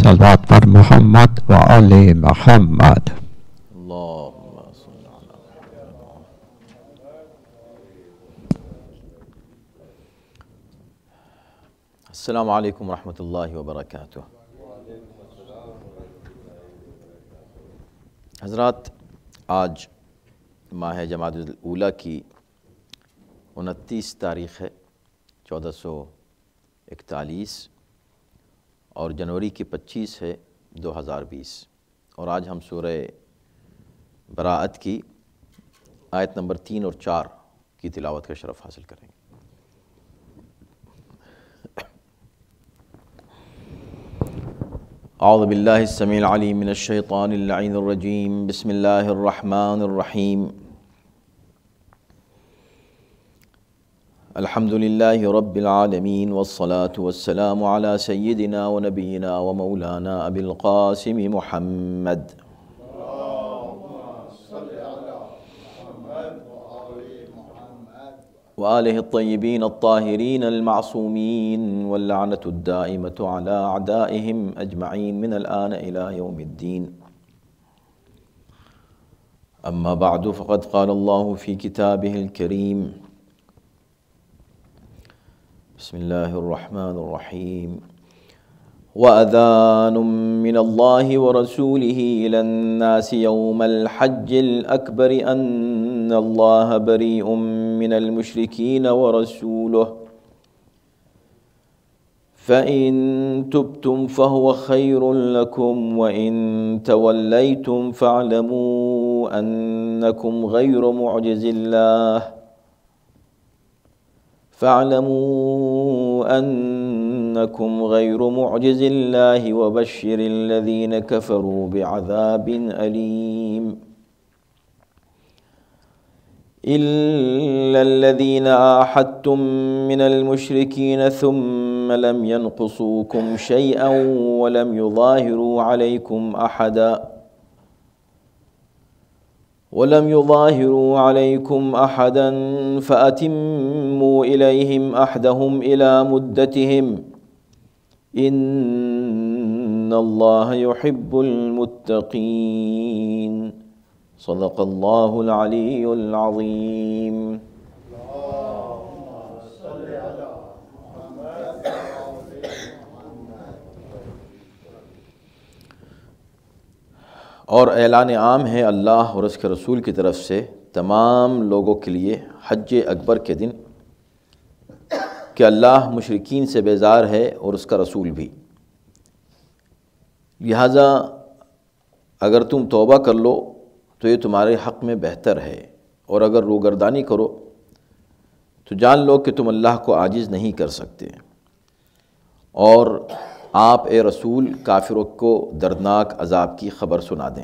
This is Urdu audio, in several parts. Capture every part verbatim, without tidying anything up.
صلوات پر محمد و آل محمد۔ اللہم صل علی محمد۔ السلام علیکم ورحمۃ اللہ وبرکاتہ۔ حضرات، آج ماہ جمادی الاولیٰ کی انتیس تاریخ ہے چودہ سو اکتالیس اور جنوری کی پچیس ہے دو ہزار بیس، اور آج ہم سورہ براءت کی آیت نمبر تین اور چار کی تلاوت کا شرف حاصل کریں گے۔ اعوذ باللہ السمیع العلیم من الشیطان اللعین الرجیم، بسم اللہ الرحمن الرحیم۔ الحمد للہ رب العالمین والصلاة والسلام علی سیدنا و نبینا و مولانا ابی القاسم محمد وآلہ الطیبین الطاہرین المعصومین واللعنة الدائمة على اعدائهم اجمعین من الآن الى یوم الدین۔ اما بعد فقد قال اللہ فی کتابہ الکریم، بسم اللہ الرحمن الرحیم، وَأَذَانٌ مِّنَ اللَّهِ وَرَسُولِهِ إِلَى النَّاسِ يَوْمَ الْحَجِّ الْأَكْبَرِ أَنَّ اللَّهَ بَرِيءٌ مِّنَ الْمُشْرِكِينَ وَرَسُولُهُ فَإِن تُبْتُمْ فَهُوَ خَيْرٌ لَكُمْ وَإِن تَوَلَّيْتُمْ فَاعْلَمُوا أَنَّكُمْ غَيْرُ مُعْجِزِ اللَّهِ فَاعْلَمُوا أَنَّكُمْ غَيْرُ مُعْجِزِ اللَّهِ وَبَشِّرِ الَّذِينَ كَفَرُوا بِعَذَابٍ أَلِيمٍ إِلَّا الَّذِينَ عَاهَدتُّم مِّنَ الْمُشْرِكِينَ ثُمَّ لَمْ يَنقُصُوكُمْ شَيْئًا وَلَمْ يُظَاهِرُوا عَلَيْكُمْ أَحَدًا وَلَمْ يُظَاهِرُوا عَلَيْكُمْ أَحَدًا فَأَتِمُّوا إِلَيْهِمْ أَحْدَهُمْ إِلَى مُدَّتِهِمْ إِنَّ اللَّهَ يُحِبُّ الْمُتَّقِينَ۔ صدق اللہ العلی العظیم۔ اور اعلان عام ہے اللہ اور اس کے رسول کی طرف سے تمام لوگوں کے لیے حج اکبر کے دن کہ اللہ مشرکین سے بیزار ہے اور اس کا رسول بھی، لہٰذا اگر تم توبہ کر لو تو یہ تمہارے حق میں بہتر ہے، اور اگر روگردانی کرو تو جان لو کہ تم اللہ کو عاجز نہیں کر سکتے، اور آپ اے رسول کافروں کو دردناک عذاب کی خبر سنا دیں،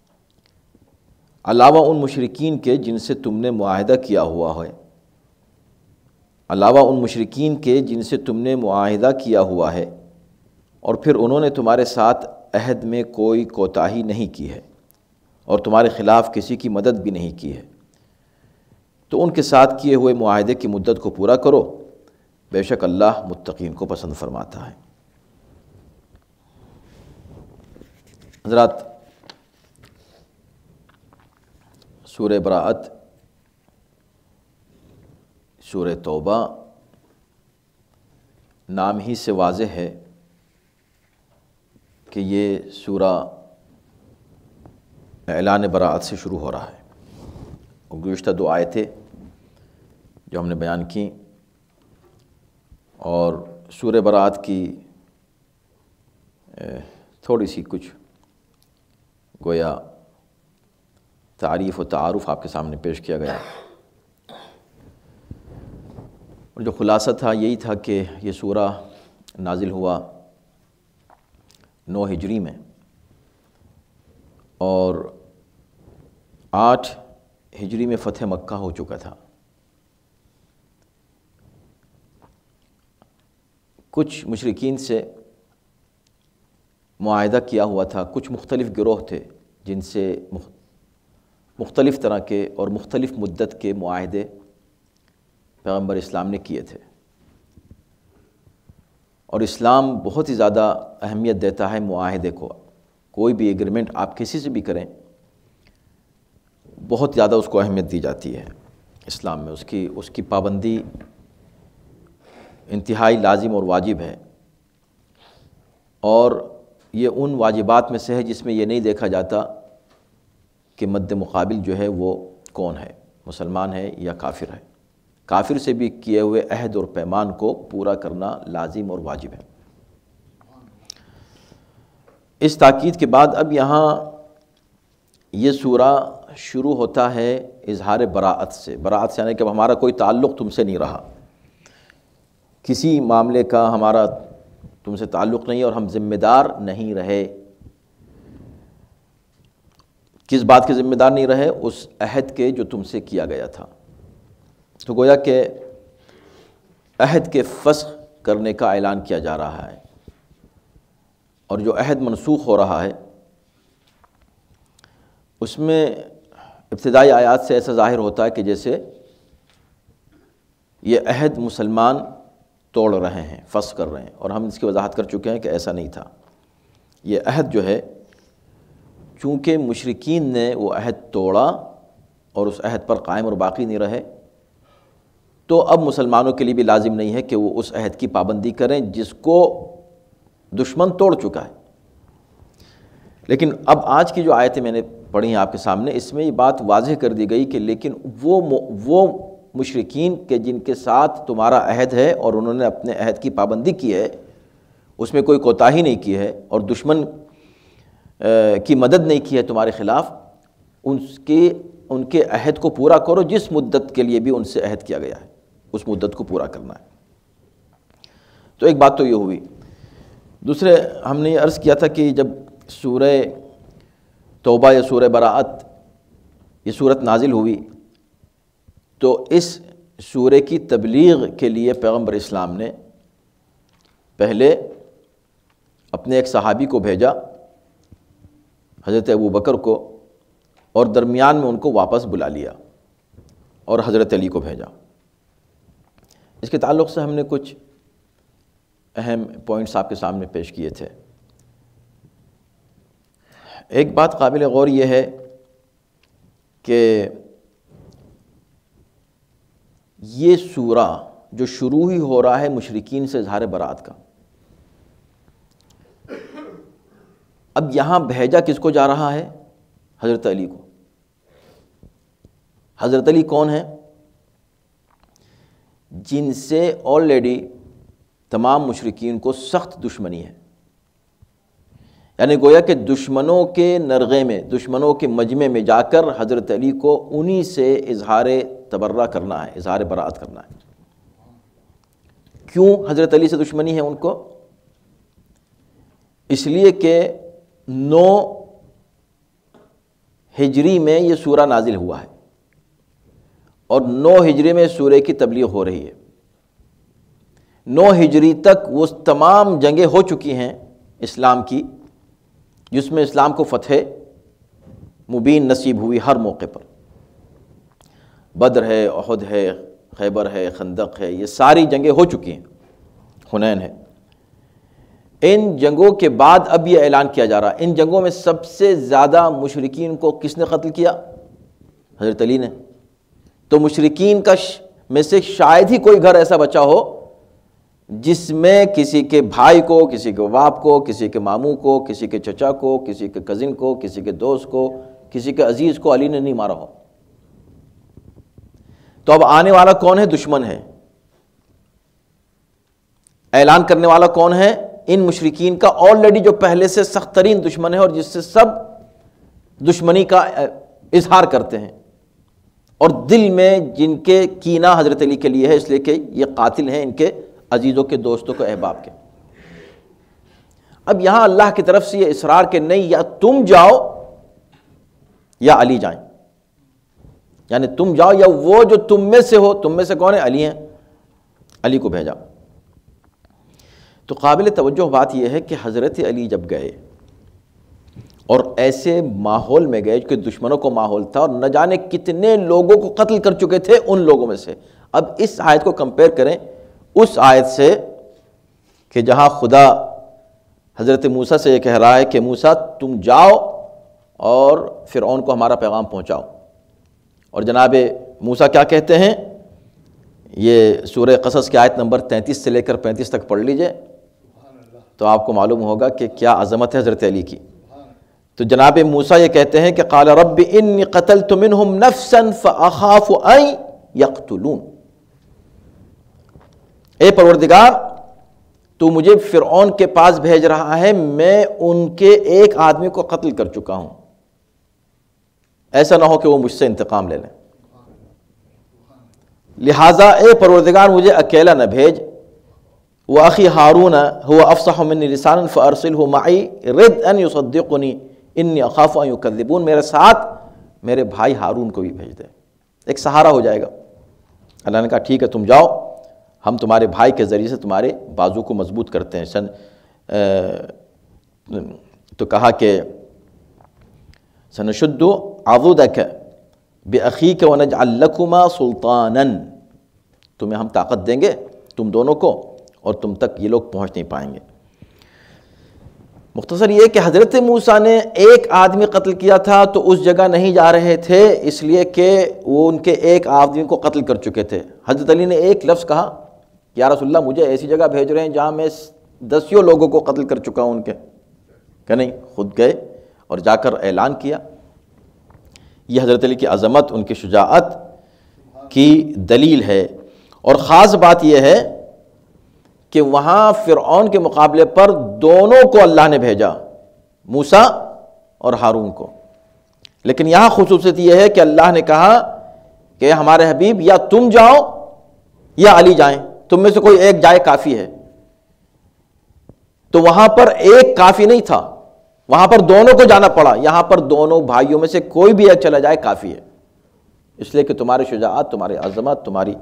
علاوہ ان مشرکین کے جن سے تم نے معاہدہ کیا ہوا ہے علاوہ ان مشرکین کے جن سے تم نے معاہدہ کیا ہوا ہے اور پھر انہوں نے تمہارے ساتھ عہد میں کوئی کوتاہی نہیں کی ہے اور تمہارے خلاف کسی کی مدد بھی نہیں کی ہے، تو ان کے ساتھ کیے ہوئے معاہدے کی مدت کو پورا کرو، بے شک اللہ متقین کو پسند فرماتا ہے۔ حضرات، سورہ براءت، سورہ توبہ نام ہی سے واضح ہے کہ یہ سورہ اعلان براءت سے شروع ہو رہا ہے۔ گزشتہ دو آیتیں جو ہم نے بیان کی، اور سورہ براءت کی تھوڑی سی کچھ گویا تعریف و تعارف آپ کے سامنے پیش کیا گیا، اور جو خلاصہ تھا یہی تھا کہ یہ سورہ نازل ہوا نو ہجری میں، اور آٹھ ہجری میں فتح مکہ ہو چکا تھا۔ کچھ مشرکین سے معاہدہ کیا ہوا تھا، کچھ مختلف گروہ تھے جن سے مختلف طرح کے اور مختلف مدت کے معاہدے پیغمبر اسلام نے کیے تھے، اور اسلام بہت ہی زیادہ اہمیت دیتا ہے معاہدے کو. کوئی بھی ایگریمنٹ آپ کسی سے بھی کریں بہت زیادہ اس کو اہمیت دی جاتی ہے اسلام میں. اس کی اس کی پابندی انتہائی لازم اور واجب ہے، اور یہ ان واجبات میں سے ہے جس میں یہ نہیں دیکھا جاتا کہ مد مقابل جو ہے وہ کون ہے، مسلمان ہے یا کافر ہے. کافر سے بھی کیے ہوئے عہد اور پیمان کو پورا کرنا لازم اور واجب ہے. اس تاکید کے بعد اب یہاں یہ سورہ شروع ہوتا ہے اظہار براءت سے. براءت سے یعنی کہ اب ہمارا کوئی تعلق تم سے نہیں رہا، کسی معاملے کا ہمارا تم سے تعلق نہیں، اور ہم ذمہ دار نہیں رہے. کس بات کے ذمہ دار نہیں رہے؟ اس عہد کے جو تم سے کیا گیا تھا. تو گویا کہ عہد کے فسخ کرنے کا اعلان کیا جا رہا ہے، اور جو عہد منسوخ ہو رہا ہے اس میں ابتدائی آیات سے ایسا ظاہر ہوتا ہے کہ جیسے یہ عہد مسلمان توڑ رہے ہیں، فسخ کر رہے ہیں، اور ہم اس کی وضاحت کر چکے ہیں کہ ایسا نہیں تھا. یہ عہد جو ہے چونکہ مشرکین نے وہ عہد توڑا اور اس عہد پر قائم اور باقی نہیں رہے، تو اب مسلمانوں کے لیے بھی لازم نہیں ہے کہ وہ اس عہد کی پابندی کریں جس کو دشمن توڑ چکا ہے. لیکن اب آج کی جو آیتیں میں نے پڑھی ہیں آپ کے سامنے، اس میں یہ بات واضح کر دی گئی کہ لیکن وہ وہ مشرکین کے جن کے ساتھ تمہارا عہد ہے اور انہوں نے اپنے عہد کی پابندی کی ہے، اس میں کوئی کوتاہی نہیں کی ہے اور دشمن کی مدد نہیں کی ہے تمہارے خلاف، ان کے ان کے عہد کو پورا کرو جس مدت کے لیے بھی ان سے عہد کیا گیا ہے، اس مدت کو پورا کرنا ہے. تو ایک بات تو یہ ہوئی. دوسرے ہم نے یہ عرض کیا تھا کہ جب سورہ توبہ یا سورہ براءت یہ سورت نازل ہوئی تو اس سورہ کی تبلیغ کے لیے پیغمبر اسلام نے پہلے اپنے ایک صحابی کو بھیجا، حضرت ابو بکر کو، اور درمیان میں ان کو واپس بلا لیا اور حضرت علی کو بھیجا. اس کے تعلق سے ہم نے کچھ اہم پوائنٹس آپ کے سامنے پیش کیے تھے. ایک بات قابل غور یہ ہے کہ یہ سورہ جو شروع ہی ہو رہا ہے مشرکین سے اظہار برات کا، اب یہاں بھیجا کس کو جا رہا ہے؟ حضرت علی کو. حضرت علی کون ہیں؟ جن سے آلریڈی تمام مشرکین کو سخت دشمنی ہے. یعنی گویا کہ دشمنوں کے نرغے میں، دشمنوں کے مجمع میں جا کر حضرت علی کو انہی سے اظہار تبرہ کرنا ہے، اظہار براءت کرنا ہے. کیوں حضرت علی سے دشمنی ہے ان کو؟ اس لیے کہ نو ہجری میں یہ سورہ نازل ہوا ہے اور نو ہجری میں سورہ کی تبلیغ ہو رہی ہے. نو ہجری تک وہ تمام جنگیں ہو چکی ہیں اسلام کی، جس میں اسلام کو فتح مبین نصیب ہوئی ہر موقع پر. بدر ہے، احد ہے، خیبر ہے، خندق ہے، یہ ساری جنگیں ہو چکی ہیں، حنین ہے. ان جنگوں کے بعد اب یہ اعلان کیا جا رہا ہے. ان جنگوں میں سب سے زیادہ مشرکین کو کس نے قتل کیا؟ حضرت علی نے. تو مشرکین کا میں سے شاید ہی کوئی گھر ایسا بچا ہو جس میں کسی کے بھائی کو، کسی کے باپ کو، کسی کے ماموں کو، کسی کے چچا کو، کسی کے کزن کو، کسی کے دوست کو، کسی کے عزیز کو علی نے نہیں مارا ہو. تو اب آنے والا کون ہے؟ دشمن ہے. اعلان کرنے والا کون ہے؟ ان مشرکین کا آلریڈی جو پہلے سے سخت ترین دشمن ہے اور جس سے سب دشمنی کا اظہار کرتے ہیں، اور دل میں جن کے کینہ حضرت علی کے لیے ہے، اس لیے کہ یہ قاتل ہیں ان کے عزیزوں کے، دوستوں کے، احباب کے. اب یہاں اللہ کی طرف سے یہ اصرار کہ نہیں، یا تم جاؤ یا علی جائیں. یعنی تم جاؤ یا وہ جو تم میں سے ہو. تم میں سے کون ہے؟ علی ہیں. علی کو بھیجا. تو قابل توجہ بات یہ ہے کہ حضرت علی جب گئے اور ایسے ماحول میں گئے کہ دشمنوں کو ماحول تھا اور نہ جانے کتنے لوگوں کو قتل کر چکے تھے ان لوگوں میں سے. اب اس آیت کو کمپیئر کریں اس آیت سے کہ جہاں خدا حضرت موسیٰ سے یہ کہہ رہا ہے کہ موسیٰ تم جاؤ اور فرعون کو ہمارا پیغام پہنچاؤ، اور جناب موسیٰ کیا کہتے ہیں؟ یہ سورہ قصص کی آیت نمبر تینتیس سے لے کر پینتیس تک پڑھ لیجئے تو آپ کو معلوم ہوگا کہ کیا عظمت ہے حضرت علی کی۔ تو جناب موسیٰ یہ کہتے ہیں کہ قال رب انی قتلت منہم نفسا فاخاف ان یقتلون، اے پروردگار تو مجھے فرعون کے پاس بھیج رہا ہے، میں ان کے ایک آدمی کو قتل کر چکا ہوں، ایسا نہ ہو کہ وہ مجھ سے انتقام لے لیں، لہٰذا اے پروردگار مجھے اکیلا نہ بھیج، وَأَخِي هَارُونَ هُوَ أَفْصَحُ مِنِّي لِسَانًا فَأَرْسِلْهُ مَعِي رِدْ أَنْ يُصَدِّقُنِي إِنِّي أَخَافُ أَنْ يُكَذِّبُونَ، میرے ساتھ میرے بھائی ہارون کو بھی بھیج دے، ایک سہارا ہو جائے گا۔ اللہ نے کہا ٹھیک ہے تم جاؤ، ہم تمہارے بھائی کے ذریعے سے تمہارے بازو کو مضبوط کرتے ہیں۔ سن تو کہا کہ سَنَشُدُّ عَضُدَكَ بِأَخِيكَ وَنَجْعَلْ لَكُمَا سُلْطَانًا، تمہیں ہم طاقت دیں گے تم دونوں کو، اور تم تک یہ لوگ پہنچ نہیں پائیں گے۔ مختصر یہ کہ حضرت موسیٰ نے ایک آدمی قتل کیا تھا تو اس جگہ نہیں جا رہے تھے اس لیے کہ وہ ان کے ایک آدمی کو قتل کر چکے تھے۔ حضرت علی نے ایک لفظ کہا یا رسول اللہ مجھے ایسی جگہ بھیج رہے ہیں جہاں میں دسیوں لوگوں کو قتل کر چکا ہوں ان کے، کہ نہیں، خود گئے اور جا کر اعلان کیا۔ یہ حضرت علی کی عظمت، ان کی شجاعت کی دلیل ہے۔ اور خاص بات یہ ہے کہ وہاں فرعون کے مقابلے پر دونوں کو اللہ نے بھیجا، موسیٰ اور ہارون کو، لیکن یہاں خصوصیت یہ ہے کہ اللہ نے کہا کہ ہمارے حبیب یا تم جاؤ یا علی جائیں، تم میں سے کوئی ایک جائے کافی ہے۔ تو وہاں پر ایک کافی نہیں تھا، وہاں پر دونوں کو جانا پڑا، یہاں پر دونوں بھائیوں میں سے کوئی بھی ایک چلا جائے کافی ہے، اس لیے کہ تمہاری شجاعت، تمہاری عظمت، تمہاری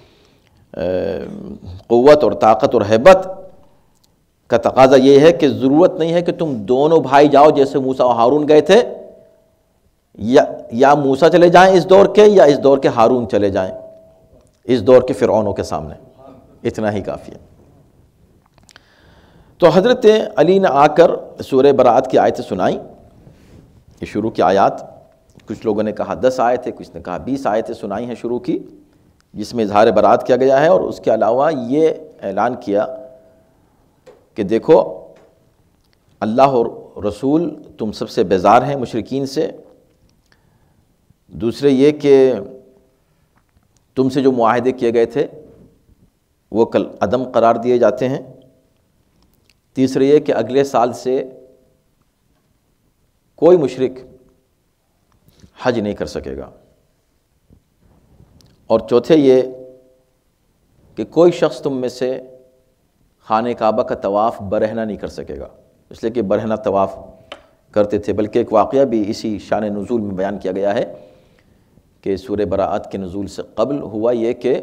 قوت اور طاقت اور ہیبت کا تقاضا یہ ہے کہ ضرورت نہیں ہے کہ تم دونوں بھائی جاؤ جیسے موسیٰ اور ہارون گئے تھے، یا یا موسیٰ چلے جائیں اس دور کے، یا اس دور کے ہارون چلے جائیں اس دور کے فرعونوں کے سامنے، اتنا ہی کافی ہے۔ تو حضرت علی نے آ کر سورہ براءت کی آیتیں سنائیں، یہ شروع کی آیات، کچھ لوگوں نے کہا دس آیتیں، کچھ نے کہا بیس آیتیں سنائی ہیں شروع کی، جس میں اظہار برات کیا گیا ہے، اور اس کے علاوہ یہ اعلان کیا کہ دیکھو اللہ اور رسول تم سب سے بیزار ہیں مشرکین سے، دوسرے یہ کہ تم سے جو معاہدے کیے گئے تھے وہ کل عدم قرار دیے جاتے ہیں، تیسرے یہ کہ اگلے سال سے کوئی مشرک حج نہیں کر سکے گا، اور چوتھے یہ کہ کوئی شخص تم میں سے خانہ کعبہ کا طواف برہنہ نہیں کر سکے گا، اس لیے کہ برہنہ طواف کرتے تھے۔ بلکہ ایک واقعہ بھی اسی شان نزول میں بیان کیا گیا ہے کہ سورہ براءت کے نزول سے قبل ہوا یہ کہ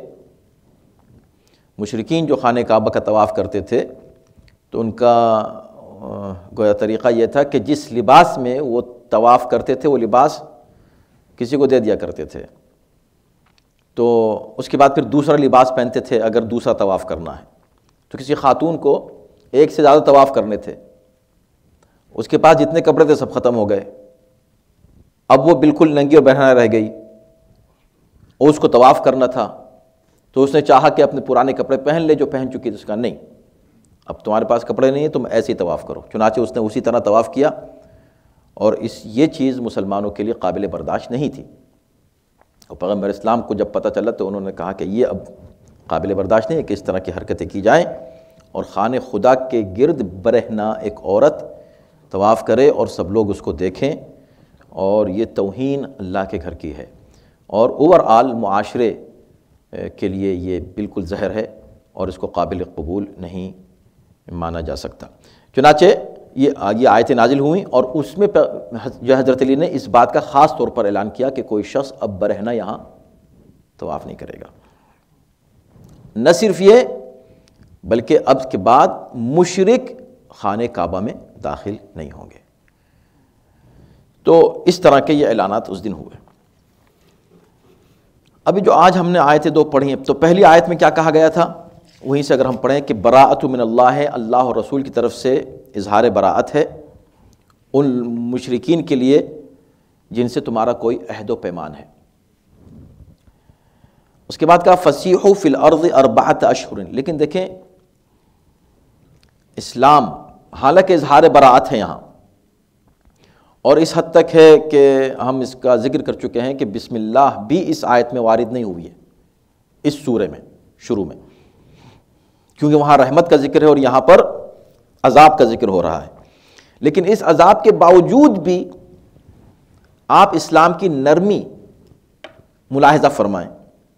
مشرکین جو خانہ کعبہ کا طواف کرتے تھے تو ان کا گویا طریقہ یہ تھا کہ جس لباس میں وہ طواف کرتے تھے وہ لباس کسی کو دے دیا کرتے تھے، تو اس کے بعد پھر دوسرا لباس پہنتے تھے اگر دوسرا طواف کرنا ہے۔ تو کسی خاتون کو ایک سے زیادہ طواف کرنے تھے، اس کے پاس جتنے کپڑے تھے سب ختم ہو گئے، اب وہ بالکل ننگی اور برہنہ رہ گئی، اور اس کو طواف کرنا تھا، تو اس نے چاہا کہ اپنے پرانے کپڑے پہن لے جو پہن چکی تھی، اس کا نہیں، اب تمہارے پاس کپڑے نہیں ہیں، تم ایسے ہی طواف کرو۔ چنانچہ اس نے اسی طرح طواف کیا، اور اس یہ چیز مسلمانوں کے لیے قابل برداشت نہیں تھی، اور پیغمبر اسلام کو جب پتہ چلا تو انہوں نے کہا کہ یہ اب قابل برداشت نہیں ہے کہ اس طرح کی حرکتیں کی جائیں، اور خانہ خدا کے گرد برہنہ ایک عورت طواف کرے اور سب لوگ اس کو دیکھیں، اور یہ توہین اللہ کے گھر کی ہے، اور اوور آل معاشرے کے لیے یہ بالکل زہر ہے، اور اس کو قابل قبول نہیں مانا جا سکتا۔ چنانچہ یہ یہ آیتیں نازل ہوئیں، اور اس میں جو حضرت علی نے اس بات کا خاص طور پر اعلان کیا کہ کوئی شخص اب برہنہ یہاں طواف نہیں کرے گا۔ نہ صرف یہ بلکہ اب کے بعد مشرک خانہ کعبہ میں داخل نہیں ہوں گے۔ تو اس طرح کے یہ اعلانات اس دن ہوئے۔ ابھی جو آج ہم نے آیتیں دو پڑھی ہیں، تو پہلی آیت میں کیا کہا گیا تھا وہیں سے اگر ہم پڑھیں کہ براءۃ من اللہ ہے، اللہ اور رسول کی طرف سے اظہار براءت ہے ان مشرکین کے لیے جن سے تمہارا کوئی عہد و پیمان ہے۔ اس کے بعد کہا فسیحوا فی الارض اربعۃ اشہر، لیکن دیکھیں اسلام حالانکہ اظہار براءت ہے یہاں، اور اس حد تک ہے کہ ہم اس کا ذکر کر چکے ہیں کہ بسم اللہ بھی اس آیت میں وارد نہیں ہوئی ہے اس سورے میں شروع میں، کیونکہ وہاں رحمت کا ذکر ہے اور یہاں پر عذاب کا ذکر ہو رہا ہے۔ لیکن اس عذاب کے باوجود بھی آپ اسلام کی نرمی ملاحظہ فرمائیں،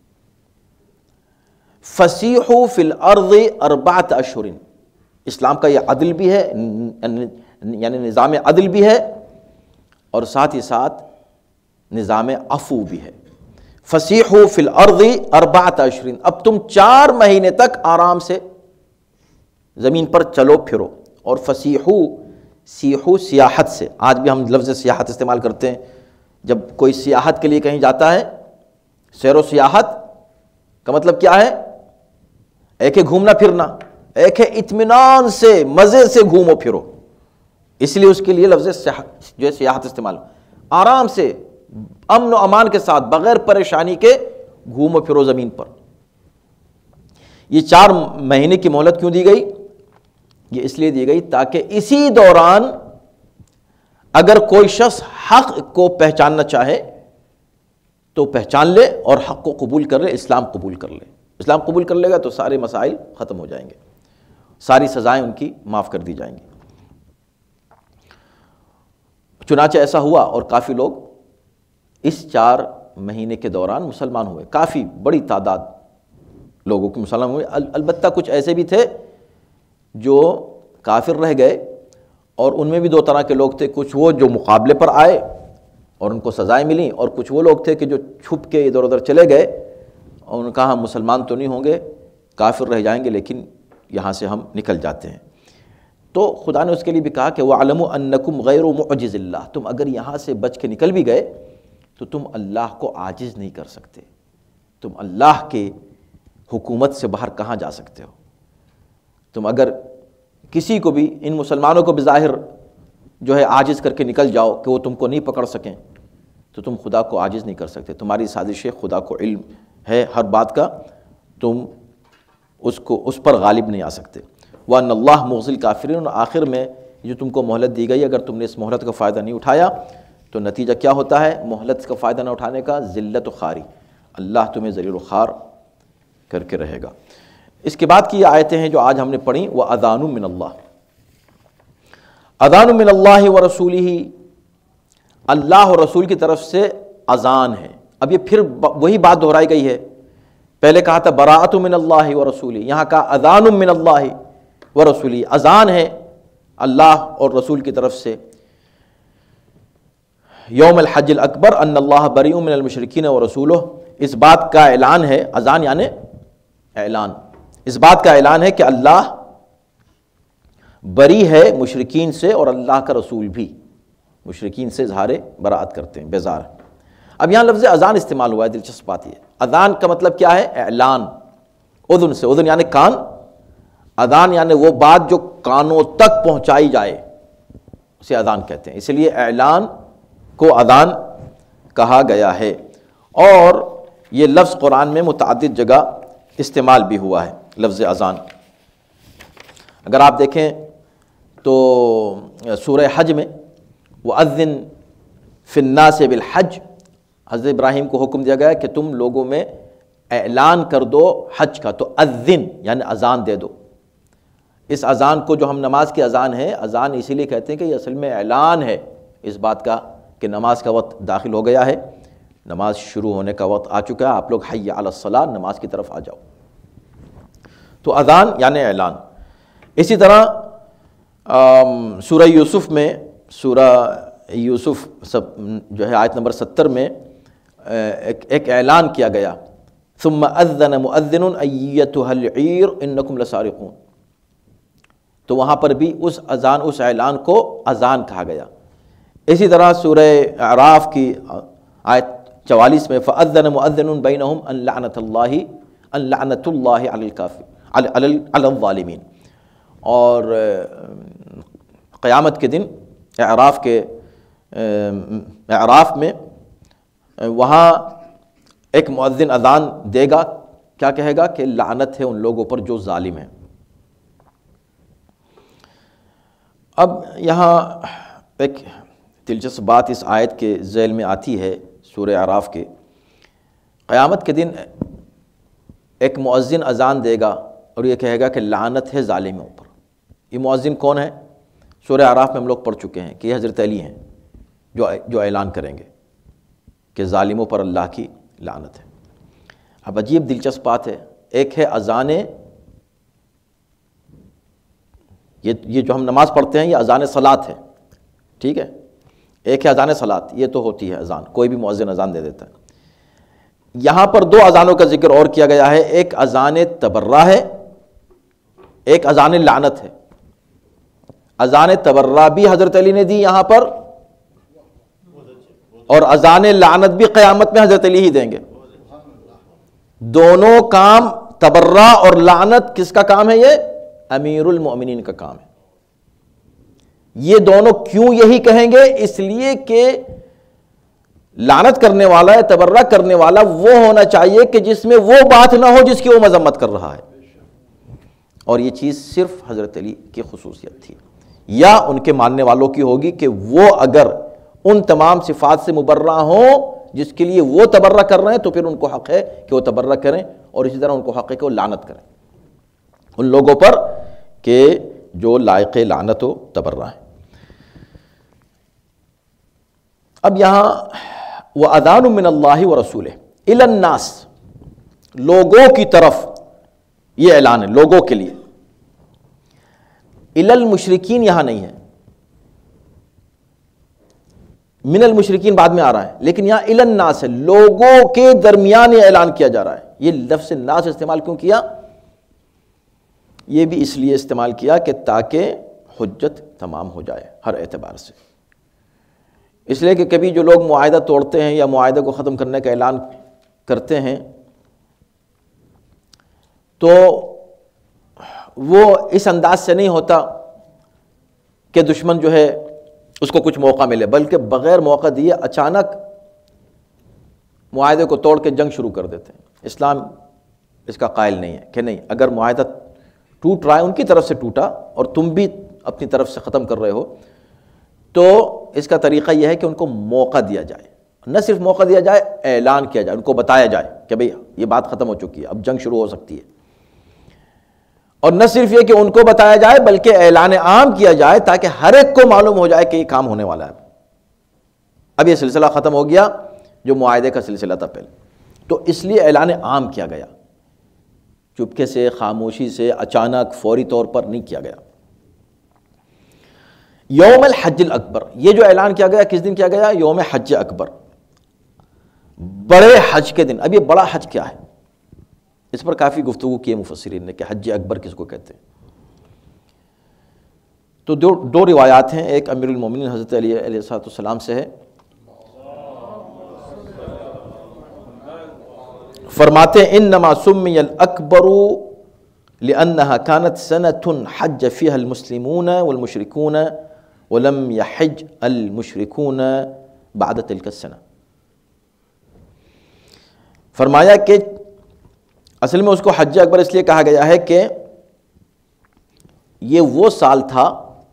فسیحوا فی الارض اربعۃ اشہر، اسلام کا یہ عدل بھی ہے، یعنی نظام عدل بھی ہے، اور ساتھ ہی ساتھ نظام عفو بھی ہے۔ فسیحوا فی الارض اربعۃ اشہر، اب تم چار مہینے تک آرام سے زمین پر چلو پھرو، اور فسیحو سیحو سیاحت سے، آج بھی ہم لفظ سیاحت استعمال کرتے ہیں جب کوئی سیاحت کے لیے کہیں جاتا ہے، سیر و سیاحت کا مطلب کیا ہے؟ ایک ہے گھومنا پھرنا، ایک ہے اطمینان سے مزے سے گھومو پھرو، اس لیے اس کے لیے لفظ سیاحت جو ہے سیاحت استعمال، آرام سے امن و امان کے ساتھ بغیر پریشانی کے گھومو پھرو زمین پر۔ یہ چار مہینے کی مہلت کیوں دی گئی؟ یہ اس لیے دی گئی تاکہ اسی دوران اگر کوئی شخص حق کو پہچاننا چاہے تو پہچان لے اور حق کو قبول کر لے، اسلام قبول کر لے۔ اسلام قبول کر لے گا تو سارے مسائل ختم ہو جائیں گے، ساری سزائیں ان کی معاف کر دی جائیں گی۔ چنانچہ ایسا ہوا اور کافی لوگ اس چار مہینے کے دوران مسلمان ہوئے، کافی بڑی تعداد لوگوں کے مسلمان ہوئے۔ البتہ کچھ ایسے بھی تھے جو کافر رہ گئے، اور ان میں بھی دو طرح کے لوگ تھے، کچھ وہ جو مقابلے پر آئے اور ان کو سزائیں ملیں، اور کچھ وہ لوگ تھے کہ جو چھپ کے ادھر ادھر چلے گئے اور انہوں نے کہا ہم مسلمان تو نہیں ہوں گے، کافر رہ جائیں گے لیکن یہاں سے ہم نکل جاتے ہیں۔ تو خدا نے اس کے لیے بھی کہا کہ وَاعْلَمُوا أَنَّكُمْ غَيْرُ مُعْجِزِ اللَّهِ، تم اگر یہاں سے بچ کے نکل بھی گئے تو تم اللہ کو عاجز نہیں کر سکتے، تم اللہ کے حکومت سے باہر کہاں جا سکتے ہو؟ تم اگر کسی کو بھی، ان مسلمانوں کو بظاہر جو ہے عاجز کر کے نکل جاؤ کہ وہ تم کو نہیں پکڑ سکیں، تو تم خدا کو عاجز نہیں کر سکتے، تمہاری سازش ہے، خدا کو علم ہے ہر بات کا، تم اس کو اس پر غالب نہیں آ سکتے۔ وَأَنَّ اللَّهَ مُخْزِي الْكَافِرِينَ، اور آخر میں جو تم کو مہلت دی گئی، اگر تم نے اس مہلت کا فائدہ نہیں اٹھایا تو نتیجہ کیا ہوتا ہے مہلت کا فائدہ نہ اٹھانے کا؟ ذلت و خواری، اللہ تمہیں ذلیل و خوار کر کے رہے گا۔ اس کے بعد کی یہ آیتیں ہیں جو آج ہم نے پڑھیں، وَأَذَانٌ مِّنَ اللَّهِ، اذان من اللہ ورسولہ، اللہ اور رسول کی طرف سے اذان ہے۔ اب یہ پھر وہی بات دہرائی گئی ہے، پہلے کہا تھا براءۃ من اللہ ورسولہ، یہاں کہا اذان من اللہ ورسولہ، اذان ہے اللہ اور رسول کی طرف سے۔ یوم الحج الاکبر ان اللہ بریء من المشرکین ورسولہ، اس بات کا اعلان ہے، اذان یعنی اعلان، اس بات کا اعلان ہے کہ اللہ بری ہے مشرکین سے اور اللہ کا رسول بھی مشرکین سے اظہار براءت کرتے ہیں، بیزار۔ اب یہاں لفظ اذان استعمال ہوا ہے، دلچسپ بات یہ، اذان کا مطلب کیا ہے؟ اعلان، اذن سے، اذن یعنی کان، اذان یعنی وہ بات جو کانوں تک پہنچائی جائے اسے اذان کہتے ہیں، اس لیے اعلان کو اذان کہا گیا ہے۔ اور یہ لفظ قرآن میں متعدد جگہ استعمال بھی ہوا ہے، لفظ اذان۔ اگر آپ دیکھیں تو سورہ حج میں وَأَذِّن فِي النَّاسِ بِالْحَجِّ، حضرت ابراہیم کو حکم دیا گیا کہ تم لوگوں میں اعلان کر دو حج کا، تو اذن یعنی اذان دے دو۔ اس اذان کو جو ہم نماز کی اذان ہے، اذان اسی لیے کہتے ہیں کہ یہ اصل میں اعلان ہے اس بات کا کہ نماز کا وقت داخل ہو گیا ہے، نماز شروع ہونے کا وقت آ چکا ہے، آپ لوگ حی علی الصلاۃ، نماز کی طرف آ جاؤ۔ تو اذان یعنی اعلان۔ اسی طرح سورہ یوسف میں، سورہ یوسف سب جو ہے آیت نمبر ستر میں ایک ایک اعلان کیا گیا، ثم اذن مؤذن ایتھا العیر انکم لسارقون، تو وہاں پر بھی اس اذان، اس اعلان کو اذان کہا گیا۔ اسی طرح سورہ اعراف کی آیت چوالیس میں فاذن مؤذن بینہم ان لعنت اللہ ان لعنت اللہ علی الکافر، علی علی الظالمین. اور قیامت کے دن اعراف کے اعراف میں وہاں ایک مؤذن اذان دے گا، کیا کہے گا کہ لعنت ہے ان لوگوں پر جو ظالم ہیں. اب یہاں ایک دلچسپ بات اس آیت کے ذیل میں آتی ہے سورہ اعراف کے. قیامت کے دن ایک مؤذن اذان دے گا اور یہ کہے گا کہ لعنت ہے ظالموں پر. یہ مؤذن کون ہے؟ سورہ اعراف میں ہم لوگ پڑھ چکے ہیں کہ یہ حضرت علی ہیں جو جو اعلان کریں گے کہ ظالموں پر اللہ کی لعنت ہے. اب عجیب دلچسپ بات ہے، ایک ہے اذان، یہ یہ جو ہم نماز پڑھتے ہیں یہ اذان صلاۃ ہے، ٹھیک ہے، ایک ہے اذان صلاۃ، یہ تو ہوتی ہے اذان، کوئی بھی مؤذن اذان دے دیتا ہے. یہاں پر دو اذانوں کا ذکر اور کیا گیا ہے، ایک اذان تبرہ ہے، ایک اذان لعنت ہے. اذان تبرہ بھی حضرت علی نے دی یہاں پر، اور اذان لعنت بھی قیامت میں حضرت علی ہی دیں گے. دونوں کام تبرہ اور لعنت کس کا کام ہے؟ یہ امیر المؤمنین کا کام ہے. یہ دونوں کیوں یہی کہیں گے؟ اس لیے کہ لعنت کرنے والا ہے، تبرہ کرنے والا وہ ہونا چاہیے کہ جس میں وہ بات نہ ہو جس کی وہ مذمت کر رہا ہے. اور یہ چیز صرف حضرت علی کی خصوصیت تھی، یا ان کے ماننے والوں کی ہوگی کہ وہ اگر ان تمام صفات سے مبرہ ہوں جس کے لیے وہ تبرہ کر رہے ہیں تو پھر ان کو حق ہے کہ وہ تبرہ کریں، اور اسی طرح ان کو حق ہے کہ وہ لعنت کریں ان لوگوں پر کہ جو لائق لعنت و تبرہ ہیں. اب یہاں وَأَذَانٌ مِّنَ اللَّهِ وَرَسُولِهِ إِلَى النَّاسِ، لوگوں کی طرف یہ اعلان ہے، لوگوں کے لیے. إِلَى الْمُشْرِكِينَ یہاں نہیں ہے، من المشرکین بعد میں آ رہا ہے، لیکن یہاں إِلَى النَّاسِ ہے، لوگوں کے درمیان یہ اعلان کیا جا رہا ہے. یہ لفظ الناس استعمال کیوں کیا؟ یہ بھی اس لیے استعمال کیا کہ تاکہ حجت تمام ہو جائے ہر اعتبار سے. اس لیے کہ کبھی جو لوگ معاہدہ توڑتے ہیں یا معاہدے کو ختم کرنے کا اعلان کرتے ہیں تو وہ اس انداز سے نہیں ہوتا کہ دشمن جو ہے اس کو کچھ موقع ملے، بلکہ بغیر موقع دیے اچانک معاہدے کو توڑ کے جنگ شروع کر دیتے ہیں. اسلام اس کا قائل نہیں ہے کہ نہیں، اگر معاہدہ ٹوٹ رہا ہے، ان کی طرف سے ٹوٹا اور تم بھی اپنی طرف سے ختم کر رہے ہو، تو اس کا طریقہ یہ ہے کہ ان کو موقع دیا جائے. نہ صرف موقع دیا جائے، اعلان کیا جائے، ان کو بتایا جائے کہ بھئی یہ بات ختم ہو چکی ہے، اب جنگ شروع ہو سکتی ہے. اور نہ صرف یہ کہ ان کو بتایا جائے بلکہ اعلان عام کیا جائے تاکہ ہر ایک کو معلوم ہو جائے کہ یہ کام ہونے والا ہے. اب یہ سلسلہ ختم ہو گیا جو معاہدے کا سلسلہ تھا پہلے، تو اس لیے اعلان عام کیا گیا، چپکے سے، خاموشی سے، اچانک فوری طور پر نہیں کیا گیا. یوم الحج الاکبر، یہ جو اعلان کیا گیا کس دن کیا گیا؟ یوم حج اکبر، بڑے حج کے دن. اب یہ بڑا حج کیا ہے؟ اس پر کافی گفتگو کی ہے مفسرین نے کہ حج اکبر کس کو کہتے ہیں. تو دو دو روایات ہیں، ایک امیر المومنین حضرت علی علیہ الصلوۃ والسلام سے ہے، فرماتے ہیں انما سمی الاکبر لانها كانت سنة حج فيها المسلمون والمشركون ولم يحج المشركون بعد تلك السنة. فرمایا کہ اصل میں اس کو حج اکبر اس لیے کہا گیا ہے کہ یہ وہ سال تھا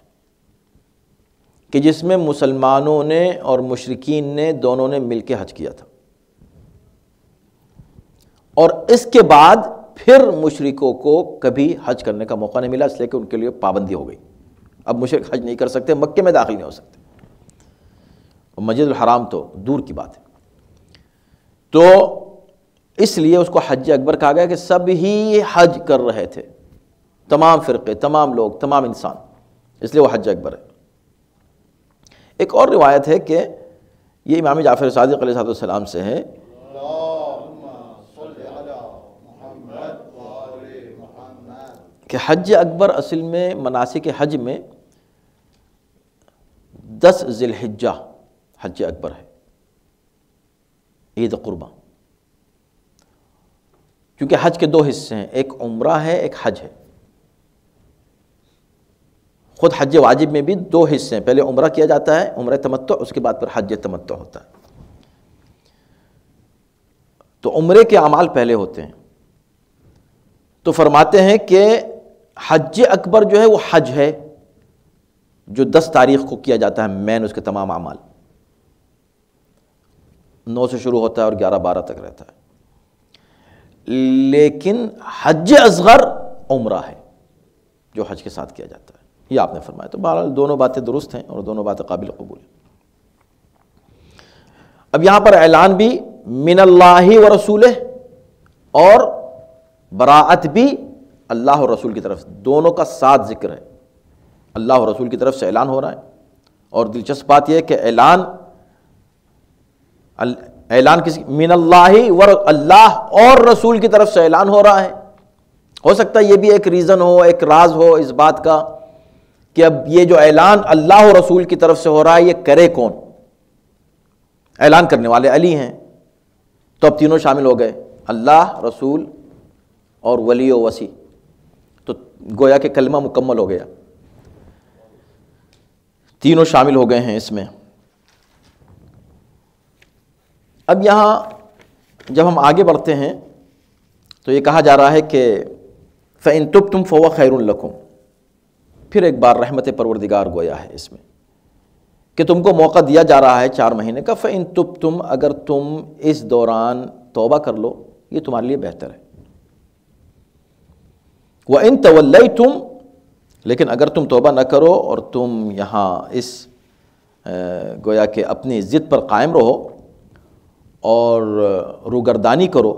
کہ جس میں مسلمانوں نے اور مشرکین نے دونوں نے مل کے حج کیا تھا، اور اس کے بعد پھر مشرکوں کو کبھی حج کرنے کا موقع نہیں ملا، اس لیے کہ ان کے لیے پابندی ہو گئی. اب مشرک حج نہیں کر سکتے، مکے میں داخل نہیں ہو سکتے، اور مسجد الحرام تو دور کی بات ہے. تو اس لیے اس کو حج اکبر کہا گیا کہ سب ہی حج کر رہے تھے، تمام فرقے، تمام لوگ، تمام انسان، اس لیے وہ حج اکبر ہے. ایک اور روایت ہے کہ یہ امام جعفر صادق علیہ السلام سے ہے کہ حج اکبر اصل میں مناسک حج میں دس ذی الحجہ حج اکبر ہے، عید قرباں. کیونکہ حج کے دو حصے ہیں، ایک عمرہ ہے ایک حج ہے. خود حج واجب میں بھی دو حصے ہیں، پہلے عمرہ کیا جاتا ہے عمرہ تمتع، اس کے بعد پھر حج تمتع ہوتا ہے. تو عمرے کے اعمال پہلے ہوتے ہیں. تو فرماتے ہیں کہ حج اکبر جو ہے وہ حج ہے جو دس تاریخ کو کیا جاتا ہے، مین اس کے تمام اعمال نو سے شروع ہوتا ہے اور گیارہ بارہ تک رہتا ہے. لیکن حج اصغر عمرہ ہے جو حج کے ساتھ کیا جاتا ہے، یہ آپ نے فرمایا. تو بہرحال دونوں باتیں درست ہیں اور دونوں باتیں قابل قبول ہیں. اب یہاں پر اعلان بھی من اللہ و رسولہ اور براعت بھی اللہ اور رسول کی طرف سے، دونوں کا ساتھ ذکر ہے. اللہ اور رسول کی طرف سے اعلان ہو رہا ہے. اور دلچسپ بات یہ ہے کہ اعلان اعلان کسی من اللہ و اللہ اور رسول کی طرف سے اعلان ہو رہا ہے. ہو سکتا ہے یہ بھی ایک ریزن ہو، ایک راز ہو اس بات کا کہ اب یہ جو اعلان اللہ اور رسول کی طرف سے ہو رہا ہے یہ کرے کون؟ اعلان کرنے والے علی ہیں، تو اب تینوں شامل ہو گئے، اللہ، رسول اور ولی و وصی. تو گویا کہ کلمہ مکمل ہو گیا، تینوں شامل ہو گئے ہیں اس میں. اب یہاں جب ہم آگے بڑھتے ہیں تو یہ کہا جا رہا ہے کہ فَإِن تُبْتُمْ فَهُوَ خَيْرٌ لَكُمْ. پھر ایک بار رحمت پروردگار گویا ہے اس میں کہ تم کو موقع دیا جا رہا ہے چار مہینے کا. فَإِن تُبْتُمْ، اگر تم اس دوران توبہ کر لو یہ تمہارے لیے بہتر ہے. وَإِن تَوَلَّيْتُمْ، لیکن اگر تم توبہ نہ کرو اور تم یہاں اس گویا کہ اپنی ضد پر قائم رہو اور روگردانی کرو،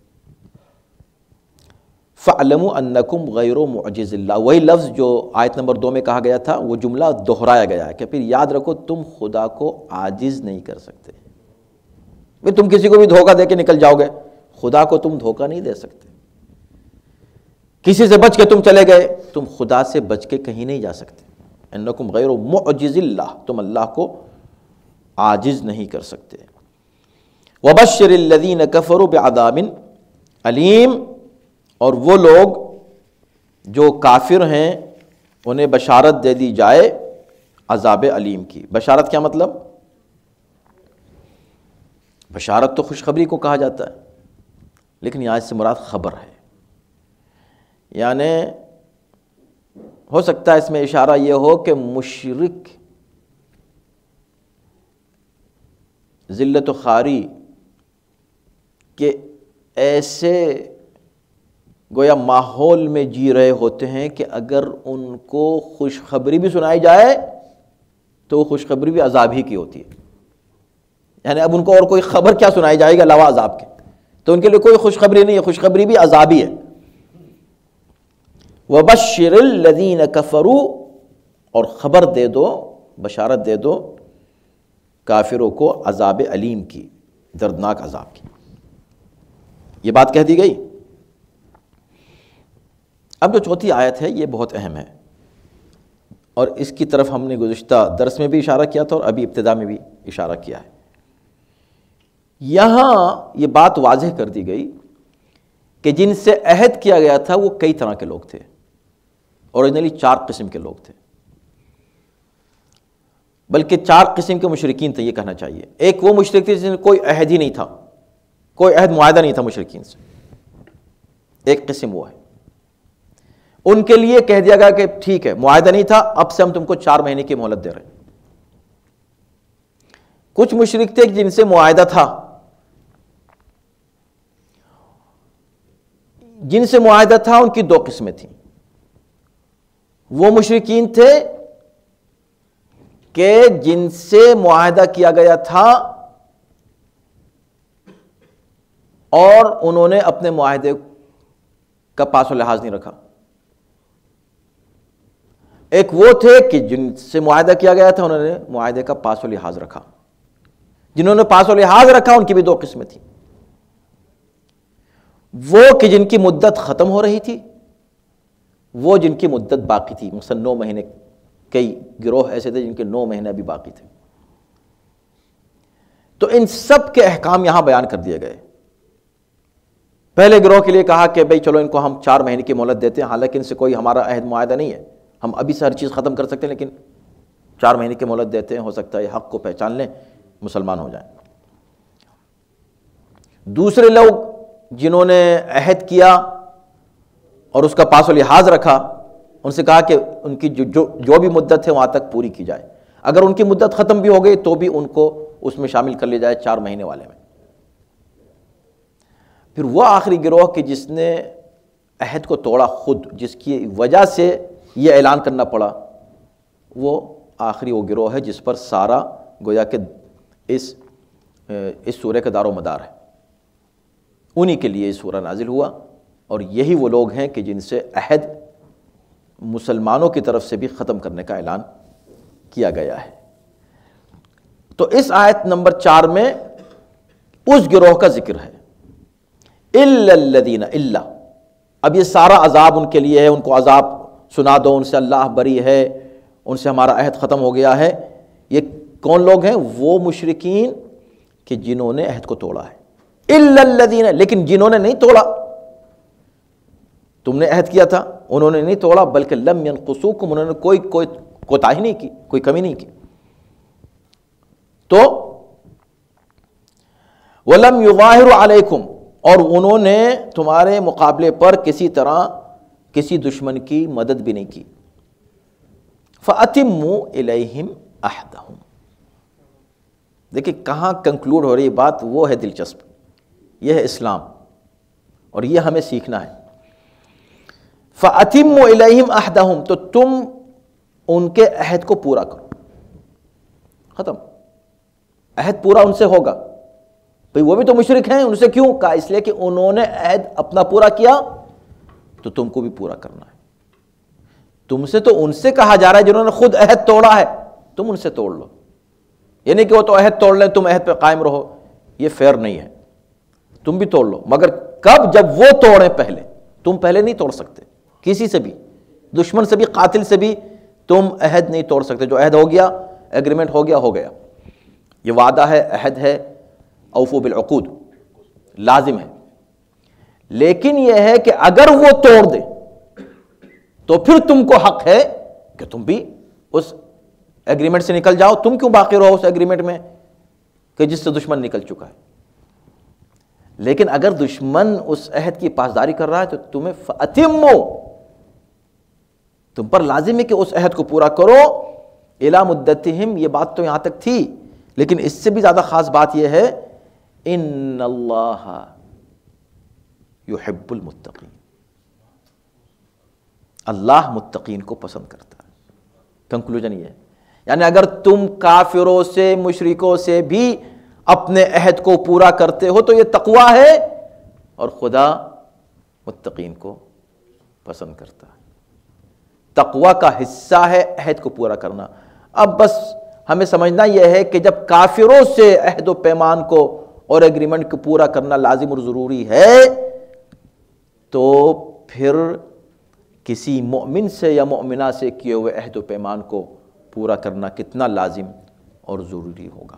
فَعْلَمُوا أَنَّكُمْ غَيْرُ مُعْجِزِ اللَّهِ، وہی لفظ جو آیت نمبر دو میں کہا گیا تھا وہ جملہ دہرایا گیا ہے کہ پھر یاد رکھو تم خدا کو عاجز نہیں کر سکتے. پھر تم کسی کو بھی دھوکہ دے کے نکل جاؤ گے، خدا کو تم دھوکہ نہیں دے سکتے. کسی سے بچ کے تم چلے گئے، تم خدا سے بچ کے کہیں نہیں جا سکتے. انکم غیر معجز اللہ، تم اللہ کو عاجز نہیں کر سکتے. وبشر الذین کفروا بعذاب علیم، اور وہ لوگ جو کافر ہیں انہیں بشارت دے دی جائے عذاب علیم کی. بشارت کیا مطلب؟ بشارت تو خوشخبری کو کہا جاتا ہے، لیکن یہاں اس سے مراد خبر ہے. یعنی ہو سکتا ہے اس میں اشارہ یہ ہو کہ مشرک ذلت و خواری کے ایسے گویا ماحول میں جی رہے ہوتے ہیں کہ اگر ان کو خوشخبری بھی سنائی جائے تو وہ خوشخبری بھی عذاب ہی کی ہوتی ہے. یعنی اب ان کو اور کوئی خبر کیا سنائی جائے گی علاوہ عذاب کے، تو ان کے لیے کوئی خوشخبری نہیں ہے، خوشخبری بھی عذابی ہے. وَبَشِّرِ الَّذِينَ كَفَرُوا، اور خبر دے دو، بشارت دے دو کافروں کو عذاب علیم کی، دردناک عذاب کی. یہ بات کہہ دی گئی. اب جو چوتھی آیت ہے یہ بہت اہم ہے، اور اس کی طرف ہم نے گزشتہ درس میں بھی اشارہ کیا تھا اور ابھی ابتدا میں بھی اشارہ کیا ہے. یہاں یہ بات واضح کر دی گئی کہ جن سے عہد کیا گیا تھا وہ کئی طرح کے لوگ تھے. اوریجنلی چار قسم کے لوگ تھے، بلکہ چار قسم کے مشرکین تھے یہ کہنا چاہیے. ایک وہ مشرک تھے جن میں کوئی عہد ہی نہیں تھا، کوئی عہد معاہدہ نہیں تھا مشرکین سے. ایک قسم وہ ہے، ان کے لیے کہہ دیا گیا کہ ٹھیک ہے معاہدہ نہیں تھا، اب سے ہم تم کو چار مہینے کی مہلت دے رہے ہیں. کچھ مشرک تھے جن سے معاہدہ تھا، جن سے معاہدہ تھا ان کی دو قسمیں تھیں. وہ مشرکین تھے کہ جن سے معاہدہ کیا گیا تھا اور انہوں نے اپنے معاہدے کا پاس و لحاظ نہیں رکھا. ایک وہ تھے کہ جن سے معاہدہ کیا گیا تھا انہوں نے معاہدے کا پاس و لحاظ رکھا. جنہوں نے پاس و لحاظ رکھا ان کی بھی دو قسمیں تھیں. وہ کہ جن کی مدت ختم ہو رہی تھی، وہ جن کی مدت باقی تھی، مثلا نو مہینے. کئی گروہ ایسے تھے جن کے نو مہینے ابھی باقی تھے. تو ان سب کے احکام یہاں بیان کر دیے گئے. پہلے گروہ کے لیے کہا کہ بھئی چلو ان کو ہم چار مہینے کی مہلت دیتے ہیں، حالانکہ ان سے کوئی ہمارا عہد معاہدہ نہیں ہے، ہم ابھی سے ہر چیز ختم کر سکتے ہیں، لیکن چار مہینے کی مہلت دیتے ہیں، ہو سکتا ہے یہ حق کو پہچان لیں، مسلمان ہو جائیں۔ دوسرے لوگ جنہوں نے عہد کیا اور اس کا پاس و لحاظ رکھا، ان سے کہا کہ ان کی جو جو, جو بھی مدت ہے وہاں تک پوری کی جائے، اگر ان کی مدت ختم بھی ہو گئی تو بھی ان کو اس میں شامل کر لیا جائے چار مہینے والے میں۔ پھر وہ آخری گروہ کہ جس نے عہد کو توڑا خود، جس کی وجہ سے یہ اعلان کرنا پڑا، وہ آخری وہ گروہ ہے جس پر سارا گویا کہ اس اس سورہ کا دار و مدار ہے، انہی کے لیے یہ سورہ نازل ہوا، اور یہی وہ لوگ ہیں کہ جن سے عہد مسلمانوں کی طرف سے بھی ختم کرنے کا اعلان کیا گیا ہے۔ تو اس آیت نمبر چار میں اس گروہ کا ذکر ہے، الا الذین، الا، اب یہ سارا عذاب ان کے لیے ہے، ان کو عذاب سنا دو، ان سے اللہ بری ہے، ان سے ہمارا عہد ختم ہو گیا ہے۔ یہ کون لوگ ہیں؟ وہ مشرکین کہ جنہوں نے عہد کو توڑا ہے، الا الذین، لیکن جنہوں نے نہیں توڑا، تم نے عہد کیا تھا، انہوں نے نہیں توڑا، بلکہ لم ینقصوکم، انہوں نے کوئی کوئی کوتاہی نہیں کی، کوئی کمی نہیں کی، تو وَلَمْ يُظَاهِرُ عَلَيْكُمْ، اور انہوں نے تمہارے مقابلے پر کسی طرح کسی دشمن کی مدد بھی نہیں کی۔ فَأَتِمُّوا إِلَيْهِمْ عَهْدَهُمْ، دیکھیں کہاں کنکلوڈ ہو رہی بات، وہ ہے دلچسپ، یہ ہے اسلام، اور یہ ہمیں سیکھنا ہے۔ فَأَتِمُّوا إِلَيْهِمْ عَهْدَهُمْ، تو تم ان کے عہد کو پورا کرو، ختم، عہد پورا ان سے ہوگا۔ بھئی وہ بھی تو مشرک ہیں، ان سے کیوں کہا؟ اس لیے کہ انہوں نے عہد اپنا پورا کیا تو تم کو بھی پورا کرنا ہے۔ تم سے تو ان سے کہا جا رہا ہے جنہوں نے خود عہد توڑا ہے، تم ان سے توڑ لو، یعنی کہ وہ تو عہد توڑ لیں، تم عہد پہ قائم رہو، یہ فیئر نہیں ہے، تم بھی توڑ لو، مگر کب؟ جب وہ توڑیں پہلے، تم پہلے نہیں توڑ سکتے، کسی سے بھی، دشمن سے بھی، قاتل سے بھی تم عہد نہیں توڑ سکتے، جو عہد ہو گیا، ایگریمنٹ ہو گیا ہو گیا، یہ وعدہ ہے، عہد ہے، اوفو بالعقود، لازم ہے۔ لیکن یہ ہے کہ اگر وہ توڑ دے تو پھر تم کو حق ہے کہ تم بھی اس ایگریمنٹ سے نکل جاؤ، تم کیوں باقی رہو اس ایگریمنٹ میں کہ جس سے دشمن نکل چکا ہے؟ لیکن اگر دشمن اس عہد کی پاسداری کر رہا ہے تو تمہیں فَأَتِمُّوا، تم پر لازم ہے کہ اس عہد کو پورا کرو، اِلیٰ مُدَّتِہِم، یہ بات تو یہاں تک تھی، لیکن اس سے بھی زیادہ خاص بات یہ ہے، ان اللہ یحب المتقین، اللہ متقین کو پسند کرتا ہے۔ کنکلوژن یہ ہے، یعنی اگر تم کافروں سے، مشرکوں سے بھی اپنے عہد کو پورا کرتے ہو تو یہ تقویٰ ہے، اور خدا متقین کو پسند کرتا ہے۔ تقویٰ کا حصہ ہے عہد کو پورا کرنا۔ اب بس ہمیں سمجھنا یہ ہے کہ جب کافروں سے عہد و پیمان کو اور ایگریمنٹ کو پورا کرنا لازم اور ضروری ہے، تو پھر کسی مومن سے یا مومنہ سے کیے ہوئے عہد و پیمان کو پورا کرنا کتنا لازم اور ضروری ہوگا۔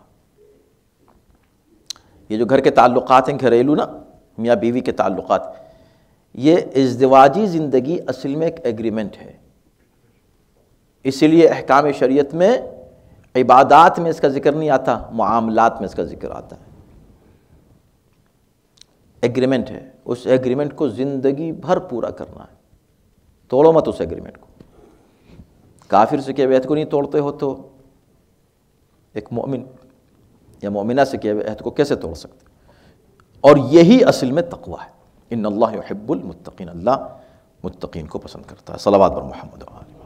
یہ جو گھر کے تعلقات ہیں، گھریلو نا، میاں بیوی کے تعلقات، یہ ازدواجی زندگی اصل میں ایک ایگریمنٹ ہے، اسی لیے احکام شریعت میں عبادات میں اس کا ذکر نہیں آتا، معاملات میں اس کا ذکر آتا ہے۔ ایگریمنٹ ہے، اس ایگریمنٹ کو زندگی بھر پورا کرنا ہے، توڑو مت اس ایگریمنٹ کو۔ کافر سے کیا عہد کو نہیں توڑتے ہو تو ایک مومن یا مومنہ سے کیا عہد کو کیسے توڑ سکتے؟ اور یہی اصل میں تقویٰ ہے۔ ان اللہ یحب المتقین، اللہ متقین کو پسند کرتا ہے۔ صلوات بر محمد و آلہ۔